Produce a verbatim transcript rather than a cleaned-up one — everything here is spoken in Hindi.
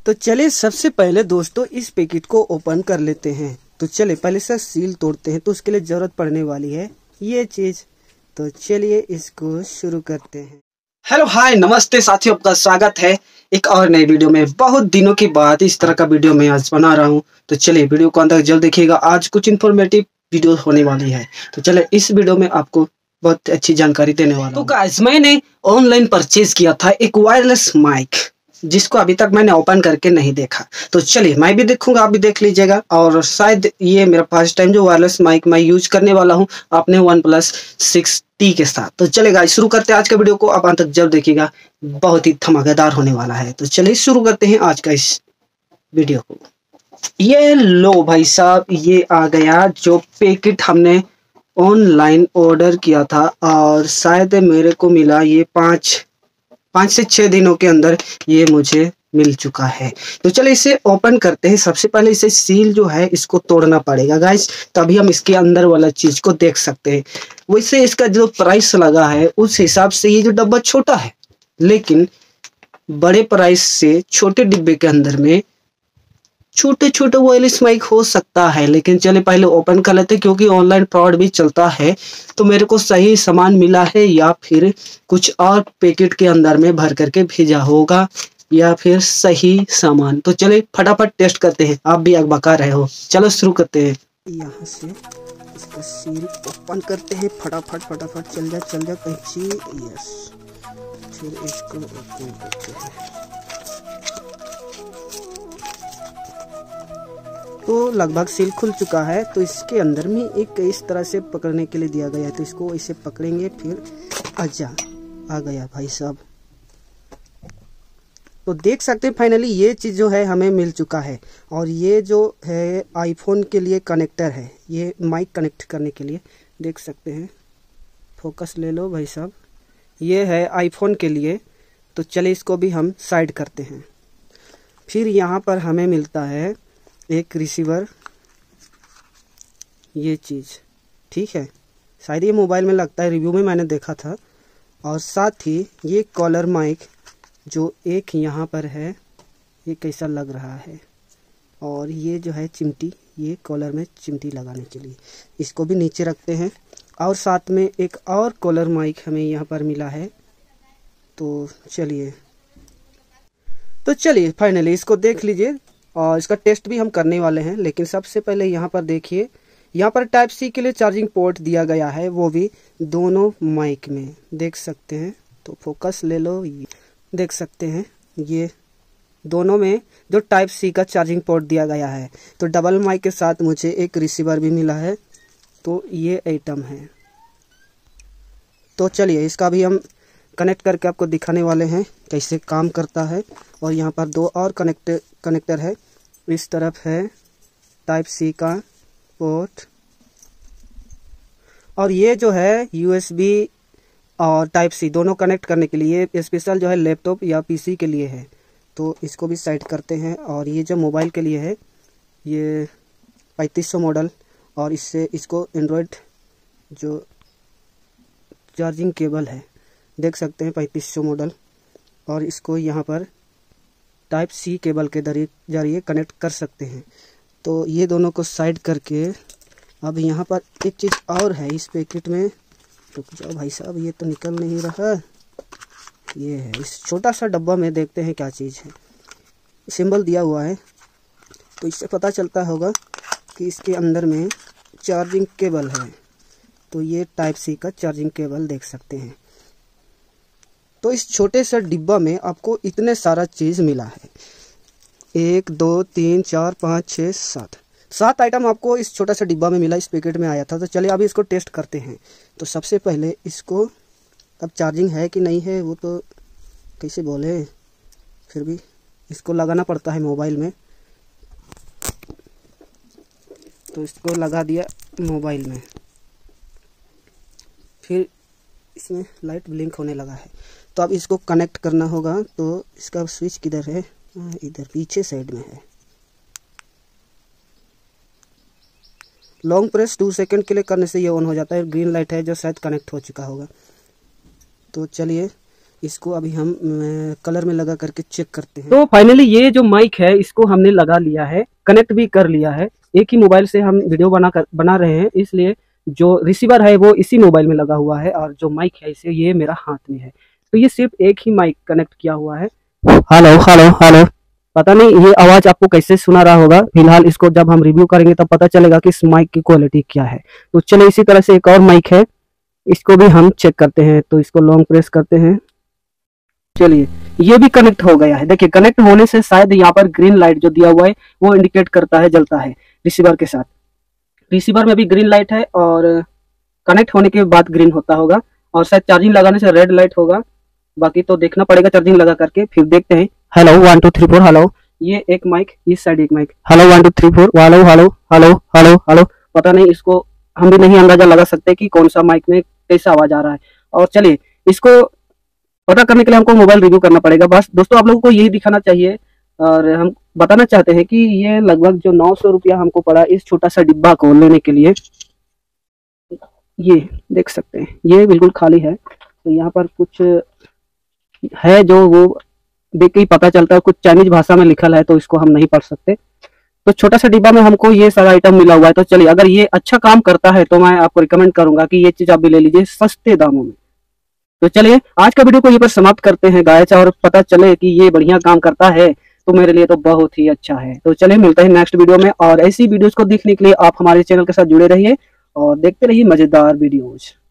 तो चलिए सबसे पहले दोस्तों इस पैकेट को ओपन कर लेते हैं। तो चलिए पहले से सील तोड़ते हैं, तो उसके लिए ज़रूरत पड़ने वाली है ये चीज़। तो चलिए इसको शुरू करते हैं। हेलो हाय नमस्ते साथियों, आपका स्वागत है एक और नई वीडियो में। बहुत दिनों के बाद इस तरह का वीडियो मैं आज बना रहा हूं। तो चलिए वीडियो को अंदर जल्द देखिएगा, आज कुछ इन्फॉर्मेटिव वीडियो होने वाली है। तो चलिए इस वीडियो में आपको बहुत अच्छी जानकारी देने वाला हूं। तो गाइस मैंने ऑनलाइन परचेज किया था एक वायरलेस माइक, जिसको अभी तक मैंने ओपन करके नहीं देखा। तो चलिए मैं भी देखूंगा, आप भी देख लीजिएगा। और शायद ये मेरा फर्स्ट टाइम जो वायरलेस माइक मैं यूज करने वाला हूं अपने वन प्लस सिक्स टी के साथ। तो चलेगा शुरू करते हैं आज के वीडियो को, आप अंत तक जब देखिएगा, बहुत ही धमाकेदार होने वाला है। तो चलिए शुरू करते हैं आज का इस वीडियो को। ये लो भाई साहब, ये आ गया जो पैकेट हमने ऑनलाइन ऑर्डर किया था, और शायद मेरे को मिला ये पाँच पाँच से छः दिनों के अंदर ये मुझे मिल चुका है। तो चलिए इसे ओपन करते हैं। सबसे पहले इसे सील जो है इसको तोड़ना पड़ेगा गाइस, तभी हम इसके अंदर वाला चीज को देख सकते हैं। वैसे इसका जो प्राइस लगा है उस हिसाब से ये जो डब्बा छोटा है, लेकिन बड़े प्राइस से छोटे डिब्बे के अंदर में छोटे छोटे वायरलेस माइक हो सकता है। लेकिन चलिए पहले ओपन कर लेते हैं, क्योंकि ऑनलाइन फ्रॉड भी चलता है। तो मेरे को सही सामान मिला है या फिर कुछ और पैकेट के अंदर में भर करके भेजा होगा, या फिर सही सामान। तो चलिए फटाफट टेस्ट करते हैं, आप भी अकबका रहे हो। चलो शुरू करते हैं। यहाँ से इसका सील ओपन करते हैं, फटाफट फटाफट चल जा चल जा कैंची। यस, फिर इसको ओपन करते हैं। तो लगभग सील खुल चुका है। तो इसके अंदर में एक इस तरह से पकड़ने के लिए दिया गया है, तो इसको इसे पकड़ेंगे, फिर आजा आ गया भाई साहब। तो देख सकते हैं फाइनली ये चीज़ जो है हमें मिल चुका है। और ये जो है आईफोन के लिए कनेक्टर है, ये माइक कनेक्ट करने के लिए, देख सकते हैं। फोकस ले लो भाई साहब, ये है आईफोन के लिए। तो चलिए इसको भी हम साइड करते हैं। फिर यहाँ पर हमें मिलता है एक रिसीवर, ये चीज़ ठीक है, शायद ये मोबाइल में लगता है, रिव्यू में मैंने देखा था। और साथ ही ये कॉलर माइक जो एक यहाँ पर है, ये कैसा लग रहा है। और ये जो है चिमटी, ये कॉलर में चिमटी लगाने के लिए, इसको भी नीचे रखते हैं। और साथ में एक और कॉलर माइक हमें यहाँ पर मिला है। तो चलिए तो चलिए फाइनली इसको देख लीजिए, और इसका टेस्ट भी हम करने वाले हैं। लेकिन सबसे पहले यहाँ पर देखिए, यहाँ पर टाइप सी के लिए चार्जिंग पोर्ट दिया गया है, वो भी दोनों माइक में, देख सकते हैं। तो फोकस ले लो, देख सकते हैं ये दोनों में जो टाइप सी का चार्जिंग पोर्ट दिया गया है। तो डबल माइक के साथ मुझे एक रिसीवर भी मिला है। तो ये आइटम है। तो चलिए इसका भी हम कनेक्ट करके आपको दिखाने वाले हैं कैसे काम करता है। और यहाँ पर दो और कनेक्ट कनेक्टर है, इस तरफ है टाइप सी का पोर्ट, और ये जो है यूएसबी और टाइप सी दोनों कनेक्ट करने के लिए स्पेशल जो है लैपटॉप या पीसी के लिए है। तो इसको भी साइड करते हैं। और ये जो मोबाइल के लिए है, ये पैंतीस सौ मॉडल, और इससे इसको एंड्रॉयड जो चार्जिंग केबल है, देख सकते हैं पैंतीस सौ मॉडल, और इसको यहाँ पर टाइप सी केबल के जरिए कनेक्ट कर सकते हैं। तो ये दोनों को साइड करके अब यहाँ पर एक चीज़ और है इस पैकेट में। रुक जाओ भाई साहब, ये तो निकल नहीं रहा। ये है इस छोटा सा डब्बा में, देखते हैं क्या चीज़ है। सिंबल दिया हुआ है, तो इससे पता चलता होगा कि इसके अंदर में चार्जिंग केबल है। तो ये टाइप सी का चार्जिंग केबल देख सकते हैं। तो इस छोटे से डिब्बा में आपको इतने सारा चीज़ मिला है, एक दो तीन चार पाँच छः सात सात आइटम आपको इस छोटा सा डिब्बा में मिला, इस पैकेट में आया था। तो चलिए अभी इसको टेस्ट करते हैं। तो सबसे पहले इसको, अब चार्जिंग है कि नहीं है वो तो कैसे बोले, फिर भी इसको लगाना पड़ता है मोबाइल में। तो इसको लगा दिया मोबाइल में, फिर इसमें लाइट ब्लिंक होने लगा है। तो अब इसको कनेक्ट करना होगा। तो इसका स्विच किधर है, इधर पीछे साइड में है। लॉन्ग प्रेस टू सेकंड के लिए करने से ये ऑन हो जाता है। ग्रीन लाइट है जो शायद कनेक्ट हो चुका होगा। तो चलिए इसको अभी हम अ, कलर में लगा करके चेक करते हैं। तो फाइनली ये जो माइक है इसको हमने लगा लिया है, कनेक्ट भी कर लिया है। एक ही मोबाइल से हम वीडियो बना कर बना रहे हैं, इसलिए जो रिसीवर है वो इसी मोबाइल में लगा हुआ है और जो माइक है इसे ये मेरा हाथ में है। तो ये सिर्फ एक ही माइक कनेक्ट किया हुआ है। हेलो हेलो हेलो, पता नहीं ये आवाज आपको कैसे सुना रहा होगा। फिलहाल इसको जब हम रिव्यू करेंगे तब पता चलेगा कि इस माइक की क्वालिटी क्या है। तो चलिए इसी तरह से एक और माइक है, इसको भी हम चेक करते हैं। तो इसको लॉन्ग प्रेस करते हैं। चलिए ये भी कनेक्ट हो गया है। देखिए कनेक्ट होने से शायद यहाँ पर ग्रीन लाइट जो दिया हुआ है वो इंडिकेट करता है, जलता है रिसीवर के साथ। रिसीवर में भी ग्रीन लाइट है और कनेक्ट होने के बाद ग्रीन होता होगा, और शायद चार्जिंग लगाने से रेड लाइट होगा। बाकी तो देखना पड़ेगा चार्जिंग लगा करके, फिर देखते हैं। Hello one two three four hello, ये एक माइक, इस साइड एक mic. Hello one two three four hello hello hello hello hello, पता नहीं इसको हम भी नहीं अंदाजा लगा सकते कि कौन सा माइक में कैसा आवाज आ रहा है। और चलिए इसको पता करने के लिए हमको मोबाइल रिव्यू करना पड़ेगा। बस दोस्तों आप लोगों को यही दिखाना चाहिए, और हम बताना चाहते हैं कि ये लगभग जो नौ सौ रुपया हमको पड़ा इस छोटा सा डिब्बा को लेने के लिए। ये देख सकते हैं ये बिल्कुल खाली है। तो यहाँ पर कुछ है जो वो देख के ही पता चलता है, कुछ चाइनीज भाषा में लिखा है तो इसको हम नहीं पढ़ सकते। तो छोटा सा डिब्बा में हमको ये सारा आइटम मिला हुआ है। तो चलिए अगर ये अच्छा काम करता है तो मैं आपको रिकमेंड करूंगा कि ये चीज आप भी ले लीजिए सस्ते दामों में। तो चलिए आज का वीडियो को ये पर समाप्त करते हैं गाइस, और पता चले कि ये बढ़िया काम करता है तो मेरे लिए तो बहुत ही अच्छा है। तो चलिए मिलते हैं नेक्स्ट वीडियो में, और ऐसी वीडियोस को देखने के लिए आप हमारे चैनल के साथ जुड़े रहिए और देखते रहिए मजेदार वीडियोज।